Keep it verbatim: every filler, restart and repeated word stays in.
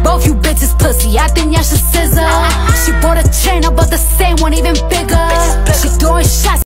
Both you bitches pussy, I think y'all should scissor. She bought a chain, I bought the same one, even bigger.